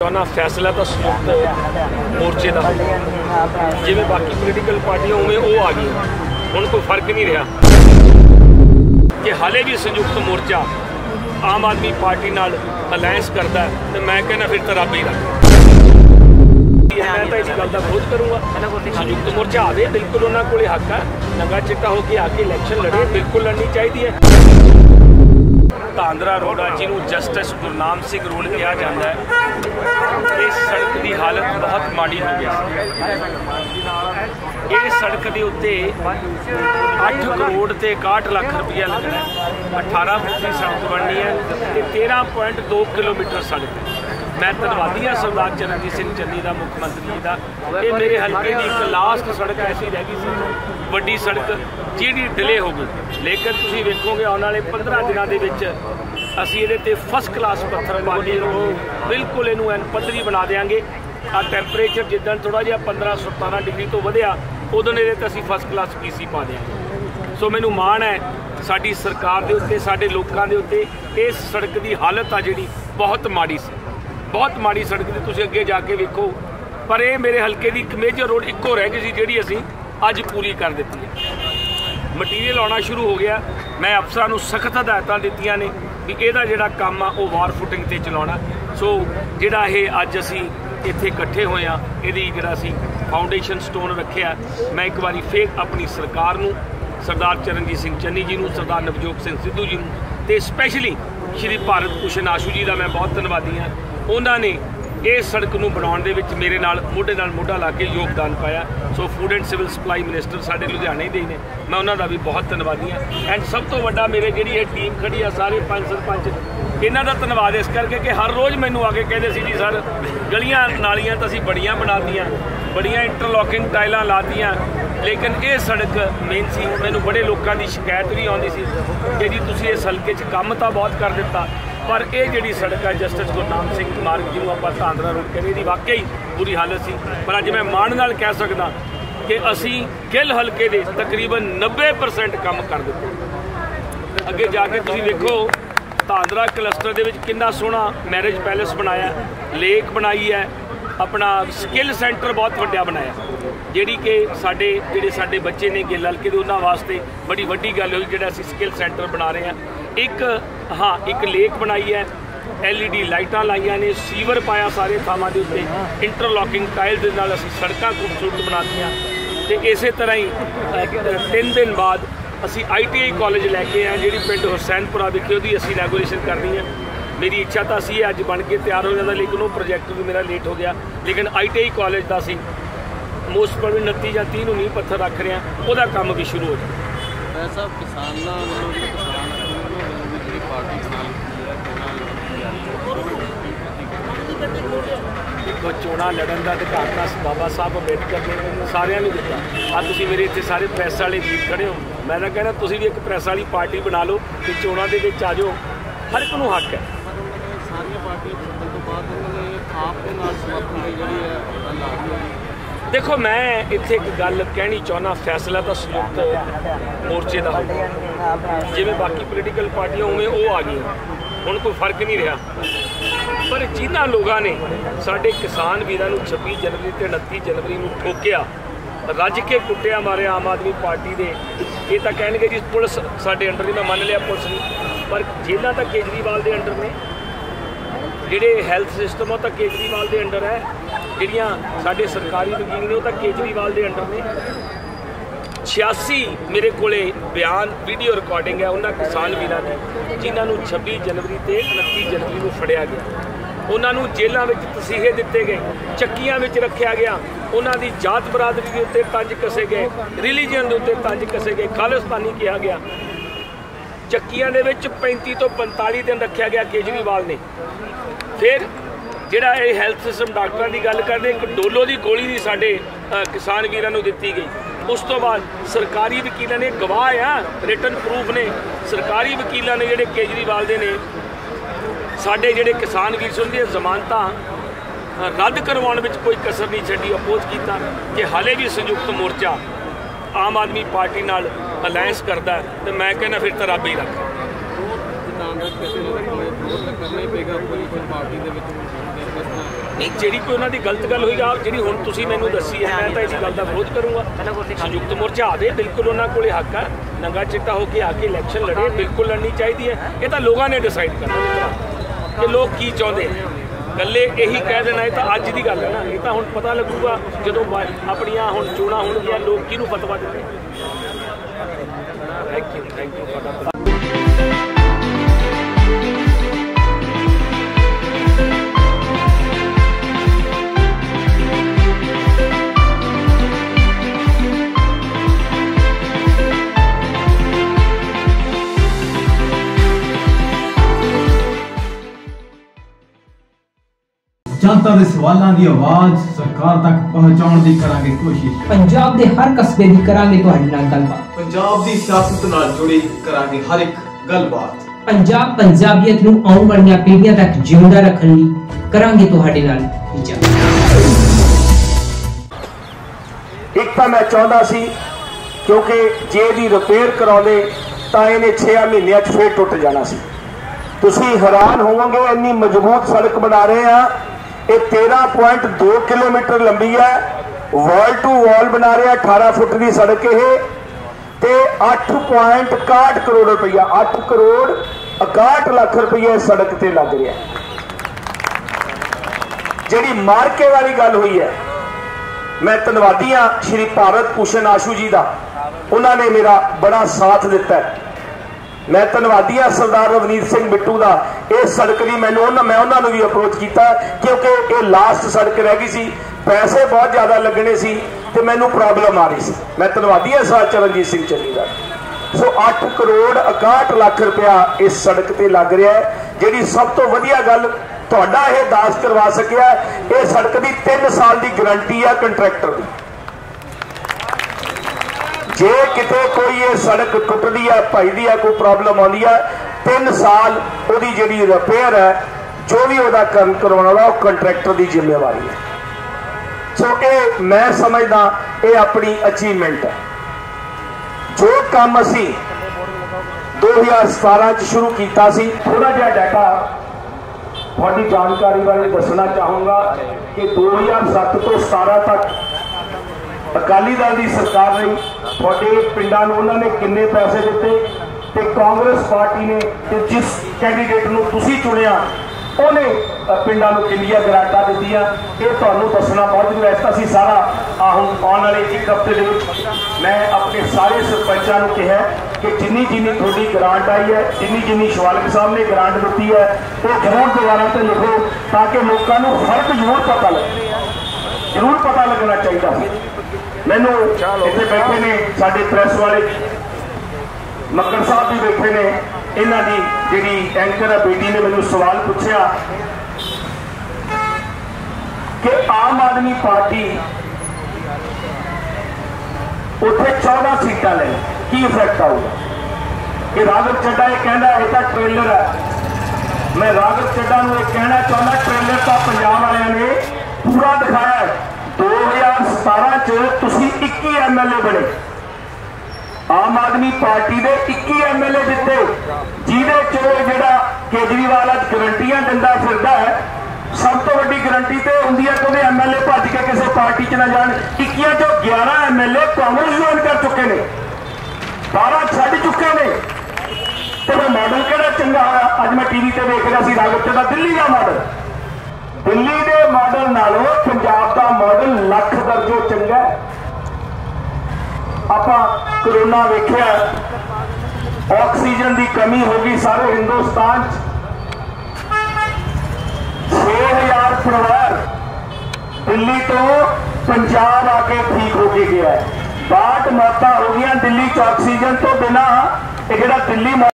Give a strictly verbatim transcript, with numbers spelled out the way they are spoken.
ना फैसला तो संयुक्त मोर्चे का जिमें बाकी पोलीटिकल पार्टियां उमें वो आ गई, हुण कोई फर्क नहीं रहा कि हाले भी संयुक्त मोर्चा आम आदमी पार्टी नाल अलायंस करता है तो मैं कहना फिर तो रब ही रख। मैं तो इस गल का विरोध करूँगा। संयुक्त मोर्चा आवे, बिल्कुल उन्होंने को हक है, नंगा चिट्टा होकर आके इलैक्शन लड़े, बिल्कुल लड़नी चाहिए है। धांधरा रोड जिन्होंने जस्टिस गुरनाम सिंह रोड कहा जाता है, इस सड़क की हालत बहुत माड़ी हो गई। इस सड़क के उत्ते अठ करोड़ से इकाहठ लाख रुपया लगना है, अठारह फुट की सड़क बननी है तो तेरह पॉइंट दो किलोमीटर सड़क है। मैं धन्यवादी हाँ सरदार चरणजीत सिंह चन्नी का, मुख्यमंत्री जी का। ये मेरे हल्के की एक लास्ट सड़क ऐसी रह गई सी, वड्डी सड़क जी डिले हो गई, लेकिन तुम वेखोगे आने वाले पंद्रह दिनों के असी ये फस्ट क्लास पत्थर पा के बिल्कुल इनू एन पद्धरी बना देंगे। आ टैंपरेचर जिदन थोड़ा जहा पंद्रह सतारह डिग्री तो वधिया, उदों ये असी फस्ट क्लास पी सी पा देंगे। सो मैनू माण है साडी सरकार के उत्ते, साडे लोकां दे उत्ते। इस सड़क की हालत आ जिहड़ी बहुत माड़ी सी, बहुत माड़ी सड़क की, तुसीं अगे जाके वेखो। पर यह मेरे हल्के की एक मेजर रोड इक्को रह गई सी जिहड़ी असीं अज पूरी कर दी है। मटीरियल आना शुरू हो गया। मैं अफसरां नूं सख्त हदायतां दित्तियां ने भी इहदा जिहड़ा काम आ वो वार फुटिंग ते चलाउणा। सो जिहड़ा इह अज असीं इत्थे इकट्ठे होए आ, इहदी जिहड़ा असीं फाउंडेशन स्टोन रखिआ। मैं एक बारी फिर अपनी सरकार नूं, सरदार चरणजीत सिंह चन्नी जी नूं, सरदार नवजोत सिंह सिद्धू जी नूं ते स्पैशली श्री भारत भूषण आशू जी का मैं बहुत धन्यवादी हाँ। उन्होंने इस सड़क को बनाने दे विच मेरे नाल मोढे नाल मोढा ला के योगदान पाया। So food and civil supply minister साडे लुधियाने दे ने, मैं उन्होंने भी बहुत धन्यवादी हाँ। एंड सब तो वड्डा मेरे जी ये टीम खड़ी है, सारे पंच सरपंच, इन्हों का धन्यवाद इस करके कि हर रोज़ मैनू आके कहते सी जी सर गलियां नालियां तो असीं बड़ियां बनातियां, बड़ियां इंटरलॉकिंग टाइलां लातियां, लेकिन ये सड़क मेन सी। मैनू बड़े लोगों की शिकायत भी आती सी कि जी तुसीं इस हल्के च काम तो बहुत कर दिता, पर यह जी सड़क है जस्टिस गुरनाम सिंह मार्ग जिन्होंने आप धांधरा रोड कहते, ये वाकई बुरी हालत सी। पर अज मैं माण नाल कह सकदा कि असी गिल हल्के दे तकरीबन नब्बे परसेंट काम कर दिते। अगे जाके तुसीं वेखो धांधरा क्लस्टर दे विच कितना सोहना मैरिज पैलेस बनाया, लेक बनाई है, अपना स्किल सेंटर बहुत वड्डा बनाया, जिहड़ी कि साडे जिहड़े साडे बच्चे ने गिल हल्के दे उन्हां वास्ते बड़ी वड्डी गल होई जिहड़ा असीं स्किल सेंटर बना रहे हैं। एक हाँ एक लेक बनाई है, एल ई डी लाइटां लाइया ने, सीवर पाया सारे थावां दे उत्ते, इंटरलॉकिंग टाइल दे नाल असीं सड़कां खूबसूरत बनातियां। ते इस तरह ही तीन दिन बाद असीं आई टी आई कॉलेज लैके आए जिहड़ी पिंड हुसैनपुरा विखे, उहदी असीं इनैगोरेशन करनी है। मेरी इच्छा तो सी अज बन के तैयार हो जाता, लेकिन वो प्रोजैक्ट भी मेरा लेट हो गया। लेकिन आई टी आई कॉलेज का असीं मोस्ट प्रोबेबली उनतीस या तीह नूं नींह पत्थर रख रहे हैं, वह काम भी शुरू हो जाए। ऐसा किसानों देखो चोणा लड़न का अधिकार तो बाबा साहब अंबेडकर ने सारिਆਂ ਨੂੰ ਦਿੱਤਾ। आ तुसीं मेरे इत्थे सारे प्रैस वाले वीर खड़े हो, मैं तो कहना तुसीं भी एक प्रैस वाली पार्टी बना लो कि चोणा दे विच आ जाओ, हर एक नूं हक है। सारियां पार्टियां छड्डण तो बाद उन्होंने आप दे नाल समर्थन दी जिहड़ी है गल आ गई। देखो मैं इत्थे एक गल कहनी चाहना, फैसला तो संयुक्त मोर्चे का जिमें बाकी पोलीटिकल पार्टियां उमें वो आ गई, हुण कोई फर्क नहीं रहा। पर जिन्होंने लोगों ने साडे किसान वीरां नूं छब्बी जनवरी ते उनती जनवरी नूं ठोकिया, रज के कुटिया मारे आम आदमी पार्टी दे, ये तो कहेंगे जी पुलिस साडे अंडर ही, मैं मान लिया पुलिस नहीं, पर जेलां तां केजरीवाल दे अंडर ने, जिहड़े हैल्थ सिस्टम वो तो केजरीवाल दे अंडर है, जिहड़ियां साडे सरकारी वकील ने वो तो केजरीवाल दे अंडर ने। छियासी मेरे कोले बयान वीडियो रिकॉर्डिंग है उन्होंने किसान वीरां की, जिन्होंने छब्बी जनवरी ते उनती जनवरी को फड़िया गया, उन्होंने जेलों में तसीहे दिते गए, चक्कियां में रखा गया, उन्होंने जात बरादरी के उत्ते तंज कसे गए, रिलीजन के उत्ते तंज कसे गए, खालिस्तानी कहा गया। चक्कियां दे विच पैंती तो पंताली दिन रखा गया केजरीवाल ने। फिर जिहड़ा ये हैल्थ सिस्टम डॉक्टरों की गल करते, एक डोलो की गोली भी साडे किसान वीरां नूं दित्ती गई। उस तो बाद सरकारी वकीलों ने गवाह आ, रिटन प्रूफ ने, सरकारी वकीलों ने जिहड़े केजरीवाल दे ने साडे जिहड़े किसान वीर से उन्हां दी जमानतां रद्द करवाउण विच कोई कसर नहीं छड्डी, अपोज किया कि हाले भी संयुक्त मोर्चा आम आदमी पार्टी नाल अलायंस करता है तो मैं कहना फिर तो रब ही रख। करना ही पेगा अपोजिशन पार्टी नहीं ਜਿਹੜੀ ਕੋਈ ਉਹਨਾਂ ਦੀ ਗਲਤ ਗੱਲ ਹੋਈ ਆ ਜਿਹੜੀ ਹੁਣ ਤੁਸੀਂ ਮੈਨੂੰ ਦੱਸੀ ਹੈ ਮੈਂ ਤਾਂ ਇਸ ਗੱਲ ਦਾ ਵਿਰੋਧ ਕਰੂੰਗਾ। ਸੰਯੁਕਤ ਮੋਰਚਾ ਆਵੇ ਬਿਲਕੁਲ ਉਹਨਾਂ ਕੋਲੇ ਹੱਕ ਆ ਨੰਗਾ ਚਿੱਟਾ ਹੋ ਕੇ ਆ ਕੇ ਇਲੈਕਸ਼ਨ ਲੜੇ ਬਿਲਕੁਲ ਲੜਨੀ ਚਾਹੀਦੀ ਹੈ। ਇਹ ਤਾਂ ਲੋਕਾਂ ਨੇ ਡਿਸਾਈਡ ਕਰਨਾ ਕਿ ਲੋਕ ਕੀ ਚਾਹੁੰਦੇ ਗੱਲੇ ਇਹੀ ਕਹਿ ਦੇਣਾ ਇਹ ਤਾਂ ਅੱਜ ਦੀ ਗੱਲ ਹੈ ਨਾ ਇਹ ਤਾਂ ਹੁਣ ਪਤਾ ਲੱਗੂਗਾ ਜਦੋਂ ਆਪਣੀਆਂ ਹੁਣ ਚੋਣਾਂ ਹੋਣਗੀਆਂ ਲੋਕ ਕਿਹਨੂੰ ਫਤਵਾ ਦਿੰਦੇ। ਥੈਂਕ ਯੂ ਥੈਂਕ ਯੂ ਤੁਹਾਡਾ। जनता के सवालों की आवाज़ सरकार तक पहुँचाने की करांगे कोशिश। पंजाब के हर कस्बे की करांगे तुहाडे नाल गलबात। पंजाब की सियासत नाल जुड़ी करांगे हर एक गलबात। पंजाब पंजाबियत नूं आउण वालियां पीढ़ियां तक जिंदा रखण लई करांगे तुहाडे नाल विचार। एक तां मैं चाहुंदा सी क्योंकि जे दी रिपेयर कराउंदे तां इहने छे महीनों च फिर टुट जाना सी। तुसीं हैरान होवोगे इन्नी मजबूत सड़क बना रहे हैं ये तेरह पॉइंट दो किलोमीटर लंबी है वॉल टू वॉल बना रहे अठारह फुट की सड़क ये ते अठ पॉइंट इकाहठ करोड़ रुपया अठ करोड़ इकाहठ लाख रुपया सड़क ते लग रहा जी मार्के वाली गल हुई है। मैं धन्यवादी हाँ श्री भारत भूषण आशू जी का उन्होंने मेरा बड़ा साथ दिता है। मैं धन्यवादी हाँ सरदार रवनीत सिंह बिट्टू का इस सड़क की मैंने मैं उन्होंने भी अप्रोच किया क्योंकि ये लास्ट सड़क रह गई सी पैसे बहुत ज़्यादा लगने सी ते मैनू प्रॉब्लम आ रही सी। मैं धन्यवादी हाँ सर चरणजीत सिंह चन्नी का। सो अठ करोड़ इकाहठ लाख रुपया इस सड़क ते लग रहा है जी सब तो वधिया गल तुहाडा ये दास करवा सकिया ये सड़क की तीन साल की गारंटी है कंट्रैक्टर की। जे किते कोई ये सड़क टुटदी है भजदी है कोई प्रॉब्लम आती है तीन साल वो जी रिपेयर है जो भी वह काम करवाना वो कंट्रैक्टर की जिम्मेवारी है। सो ये मैं समझदा ये अपनी अचीवमेंट है। जो काम असी दो हज़ार सतारह च शुरू किया सी थोड़ा जहा डाटा थोड़ी जानकारी बारे दसना चाहूँगा कि दो हज़ार सत्त तो सतारह तक अकाली दल की सरकार रही थोड़े पिंडा उन्होंने किन्ने पैसे दिते ते कांग्रेस पार्टी ने ते जिस कैंडीडेट नूं तुसीं चुनिया उन्हें पिंडा किन्नियां ग्रांटां दित्तियां ये तुहानूं दसना बहुत जरूरी है। असीं सारा आने वाले एक हफ्ते दे मैं अपने सारे सरपंचां नूं कहा कि जिन्नी जिन्नी थोड़ी ग्रांट आई है जिन्नी जिन्नी शिवालिक साहब ने ग्रांट दी है वो जरूर दोबारा से लिखो ताकि लोगों को फर्क जरूर पता लगे जरूर पता लगना चाहिए। मैनू इतने बैठे ने साडे प्रेस वाले मक्कर साहब भी बैठे ने इन्हां दी जी एंकर बेटी ने मैनू सवाल पूछा कि आम आदमी पार्टी उत्थे चौदह सीटां ले की इफेक्ट आऊगा कि राघव चड्डा ये कहना यह तो ट्रेलर है। मैं राघव चड्डा नूं यह कहना चाहता ट्रेलर तो पंजाब वालियां ने पूरा दिखाया है। दो हज़ार सतारह च इक्की एम एल ए बने आम आदमी पार्टी के इक्की एम एल ए दिते जिहदे जो केजरीवाल अज गारंटियां दिंदा फिरदा है सब तो वड्डी गारंटी तो होंदी है कि एम एल ए भज के किसी पार्टी च ना जान। इक्कियां चो ग्यारह M L A Congress join कर चुके हैं बारह छड्ड चुके हैं तो मॉडल किहड़ा चंगा होया। अज मैं टीवी ते देख रहा सी राघव चड्डा दिल्ली का मॉडल दिल्ली के मॉडल नालों पंजाब का मॉडल लख दर्जों चंगा। आपां कोरोना वेख्या ऑक्सीजन की कमी हो गई सारे हिंदुस्तान छे हजार परिवार दिल्ली तो पंजाब आके ठीक हो के गया है। बाहठ मौतां हो गई दिल्ली च ऑक्सीजन तो बिना। दिल्ली